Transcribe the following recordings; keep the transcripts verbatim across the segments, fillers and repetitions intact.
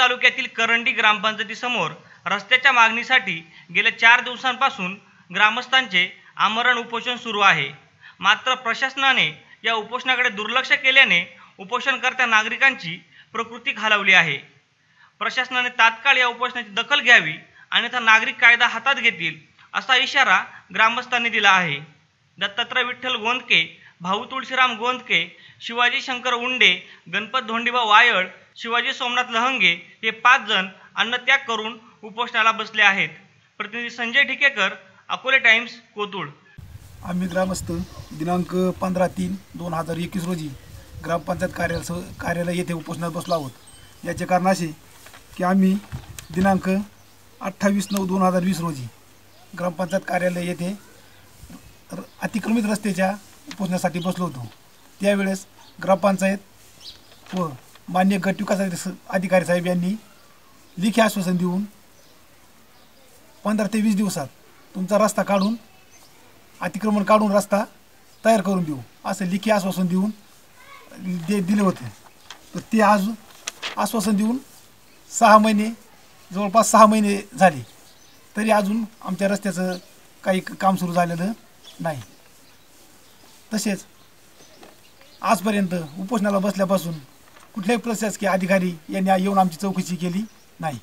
तालुक्यातील करंडी ग्रामपंचायतीसमोर रस्त्याच्या मागणीसाठी गेल्या चार दिवसांपासून ग्रामस्थांचे आमरण उपोषण सुरू आहे। मात्र प्रशासनाने या उपोषणाकडे दुर्लक्ष केल्याने उपोषणकर्त्या नागरिकांची प्रकृती खालावली आहे। प्रशासनाने तात्काळ या उपोषणाची दखल घ्यावी अन्यथा नागरिक कायदा हातात घेतील असा इशारा ग्रामस्थांनी दिला आहे। दत्तात्रय विठ्ठल गोंदके, भाऊ तुळशीराम गोंदके, शिवाजी शंकर उंडे, गणपत धोंडीबा वायळ, शिवाजी सोमनाथ लहंगे हे पाच जण अन्नत्याग करून उपोषणाला बसले आहेत। प्रतिनिधी संजय ठिकेकर, अकोले टाइम्स, कोथरूड। आम्ही ग्रामस्थ दिनांक पंधरा तीन दोन हजार एकवीस रोजी ग्रामपंचायत कार्यालय कार्यालय येथे उपोषणात बसलो आहोत। याचे कारण असे की आम्ही दिनांक अठ्ठावीस नऊ दोन हजार वीस रोजी ग्रामपंचायत कार्यालय येथे अतिक्रमित रस्त्याच्या उपोषणासाठी बसलो होतो। त्यावेळेस ग्रामपंचायत व मान्य गट विकास अधिकारी साहेब यांनी लेखी आश्वासन देऊन पंधरा ते वीस दिवसात तुमचा रस्ता काढून अतिक्रमण काढून रस्ता तयार करून देऊ असे लेखी आश्वासन देऊन दे दिले होते। तर ते आज आश्वासन देऊन सहा महिने जवळपास सहा महिने झाले तरी अजून आमच्या रस्त्याचं काही काम सुरू झालेलं नाही। तसेच आजपर्यंत उपोषणाला बसल्यापासून कुठल्याही प्रशासकीय अधिकारी यांनी येऊन आमची चौकशी केली नाही।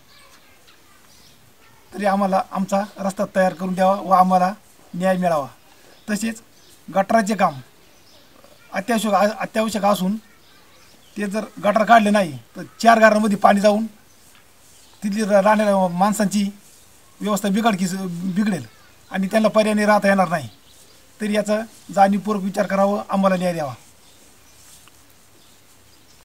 तरी आम्हाला आमचा रस्ता तयार करून द्यावा व आम्हाला न्याय मिळावा। तसेच गटाराचे काम अत्यावश्यक अत्यावश्यक असून ते जर गटार काढले नाही तर चार घरांमध्ये पाणी जाऊन तिथली राहणाऱ्या माणसांची व्यवस्था बिघडकी बिघडेल आणि त्यांना पर्यायाने राहता येणार नाही। तरी याचा जाणीवपूर्वक विचार करावा, आम्हाला न्याय द्यावा।